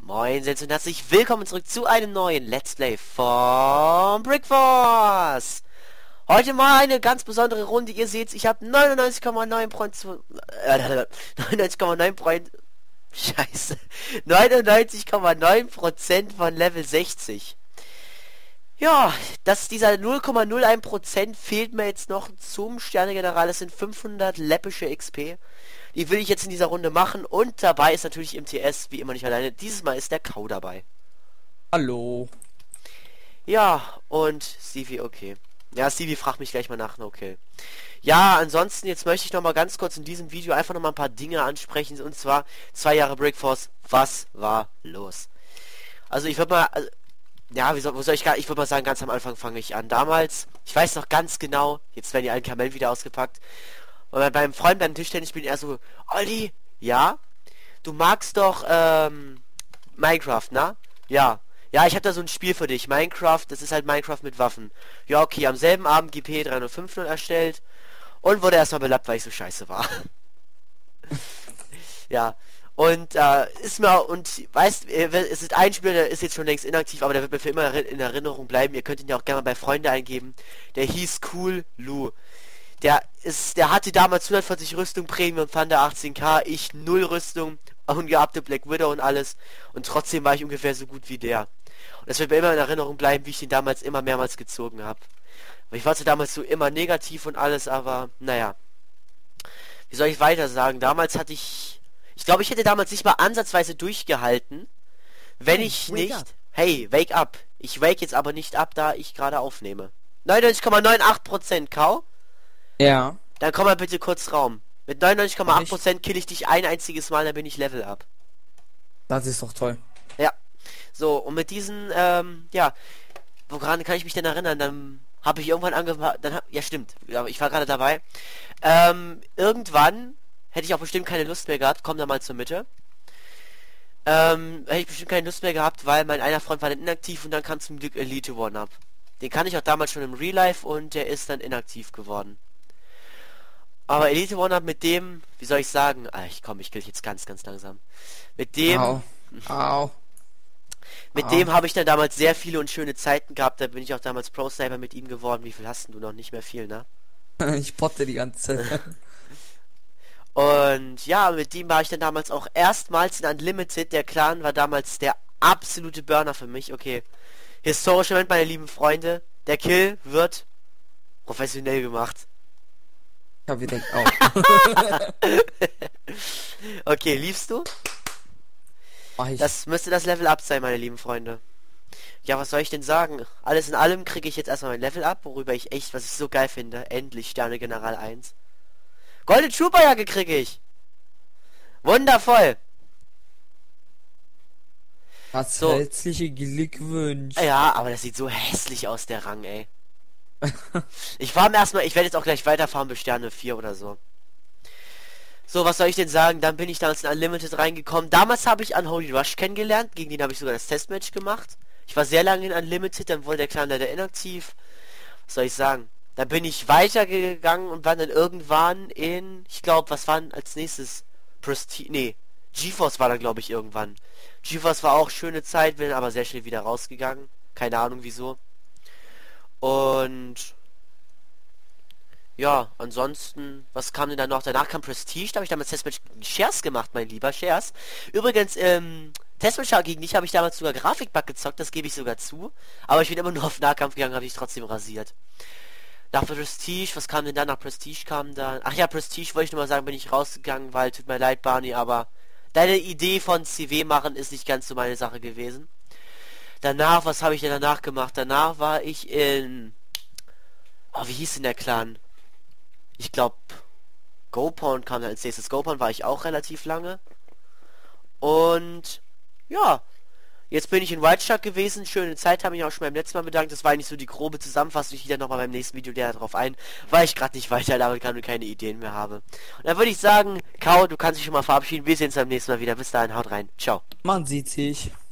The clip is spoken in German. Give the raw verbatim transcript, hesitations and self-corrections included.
Moin, und herzlich willkommen zurück zu einem neuen Let's Play von Brickforce. Heute mal eine ganz besondere Runde. Ihr seht, ich habe neunundneunzig Komma neun Prozent äh, neunundneunzig Komma neun Prozent Scheiße. neunundneunzig Komma neun Prozent von Level sechzig. Ja, dass dieser null Komma null eins Prozent fehlt mir jetzt noch zum Sternegeneral. Das sind fünfhundert läppische X P. Die will ich jetzt in dieser Runde machen. Und dabei ist natürlich M T S, wie immer nicht alleine. Dieses Mal ist der Kau dabei. Hallo. Ja, und Stevie, okay. Ja, Stevie fragt mich gleich mal nach, okay. Ja, ansonsten, jetzt möchte ich noch mal ganz kurz in diesem Video einfach noch mal ein paar Dinge ansprechen. Und zwar, zwei Jahre Brickforce. Was war los? Also, ich würde mal... Also, ja, wie soll, wo soll ich gar... Ich würde mal sagen, ganz am Anfang fange ich an. Damals, ich weiß noch ganz genau, jetzt werden die alten Kamellen wieder ausgepackt. Und beim Freund beim Tischtennis spielen er so, Olli, ja? Du magst doch, ähm, Minecraft, na? Ja. Ja, ich habe da so ein Spiel für dich. Minecraft, das ist halt Minecraft mit Waffen. Ja, okay, am selben Abend G P drei null fünf null erstellt und wurde erstmal belappt, weil ich so scheiße war. Ja. Und, äh, ist mir, und, weißt, es ist ein Spiel, der ist jetzt schon längst inaktiv, aber der wird mir für immer in Erinnerung bleiben. Ihr könnt ihn ja auch gerne mal bei Freunde eingeben. Der hieß Cool Lou. Der ist, der hatte damals hundertvierzig Rüstung, Premium Thunder achtzehn K, ich null Rüstung, ungeabte Black Widow und alles. Und trotzdem war ich ungefähr so gut wie der. Und das wird mir immer in Erinnerung bleiben, wie ich den damals immer mehrmals gezogen habe. Ich war zwar damals so immer negativ und alles, aber naja. Wie soll ich weiter sagen? Damals hatte ich... Ich glaube, ich hätte damals nicht mal ansatzweise durchgehalten, wenn hey, ich nicht... Up. Hey, wake up. Ich wake jetzt aber nicht ab, da ich gerade aufnehme. neunundneunzig Komma neunundachtzig Prozent Kau. Ja. Dann komm mal bitte kurz Raum. Mit neunundneunzig Komma acht Prozent kill ich dich ein einziges Mal, dann bin ich Level up. Das ist doch toll. Ja. So, und mit diesen, ähm, ja, woran kann ich mich denn erinnern? Dann habe ich irgendwann angefangen, dann hab, ja stimmt, aber ich war gerade dabei. Ähm, irgendwann hätte ich auch bestimmt keine Lust mehr gehabt, komm da mal zur Mitte. Ähm, hätte ich bestimmt keine Lust mehr gehabt, weil mein einer Freund war dann inaktiv und dann kam zum Glück Elite One-Up. Den kann ich auch damals schon im Real Life und der ist dann inaktiv geworden. Aber Elite One-Up mit dem, wie soll ich sagen, ah, ich komm, ich kill jetzt ganz, ganz langsam. Mit dem... Au. Au. Mit Au. dem habe ich dann damals sehr viele und schöne Zeiten gehabt. Da bin ich auch damals Pro-Sniper mit ihm geworden. Wie viel hast du noch? Nicht mehr viel, ne? Ich potte die ganze Zeit. Und ja, mit dem war ich dann damals auch erstmals in Unlimited. Der Clan war damals der absolute Burner für mich. Okay. Historischer Moment, meine lieben Freunde. Der Kill wird professionell gemacht. Ich hab wieder auch. Okay, liebst du? Oh, ich... Das müsste das Level Up sein, meine lieben Freunde. Ja, was soll ich denn sagen? Alles in allem kriege ich jetzt erstmal mein Level Up, worüber ich echt, was ich so geil finde. Endlich Sterne General eins. Golden Trooperjacke kriege ich. Wundervoll. Was so. Herzliche Glückwunsch. Ja, aber das sieht so hässlich aus, der Rang, ey. Ich war erstmal, ich werde jetzt auch gleich weiterfahren bis Sterne vier oder so. So, was soll ich denn sagen? Dann bin ich damals in Unlimited reingekommen. Damals habe ich Unholy Rush kennengelernt. Gegen den habe ich sogar das Testmatch gemacht. Ich war sehr lange in Unlimited, dann wurde der Clan leider inaktiv. Was soll ich sagen? Dann bin ich weitergegangen und war dann irgendwann in... Ich glaube, was war denn als nächstes? Prestige... Nee, GeForce war dann, glaube ich, irgendwann. GeForce war auch schöne Zeit, bin aber sehr schnell wieder rausgegangen. Keine Ahnung wieso. Und... Ja, ansonsten, was kam denn dann noch? Danach kam Prestige, da habe ich damals Testmatch gegen Shares gemacht, mein lieber Shares. Übrigens, ähm, Testmatch gegen dich habe ich damals sogar Grafikbug gezockt, das gebe ich sogar zu. Aber ich bin immer nur auf Nahkampf gegangen, habe ich trotzdem rasiert. Nach Prestige, was kam denn dann? Nach Prestige kam dann... Ach ja, Prestige wollte ich nur mal sagen, bin ich rausgegangen, weil, tut mir leid, Barney, aber deine Idee von C W machen ist nicht ganz so meine Sache gewesen. Danach, was habe ich denn danach gemacht? Danach war ich in... Oh, wie hieß denn der Clan? Ich glaube, GoPorn kam dann als nächstes. GoPorn war ich auch relativ lange. Und ja, jetzt bin ich in Whiteshark gewesen. Schöne Zeit, habe ich auch schon beim letzten Mal bedankt. Das war eigentlich so die grobe Zusammenfassung. Ich gehe dann nochmal beim nächsten Video der darauf ein, weil ich gerade nicht weiter labern kann und keine Ideen mehr habe. Und dann würde ich sagen, Kau, du kannst dich schon mal verabschieden. Wir sehen uns beim nächsten Mal wieder. Bis dahin, haut rein. Ciao. Man sieht sich.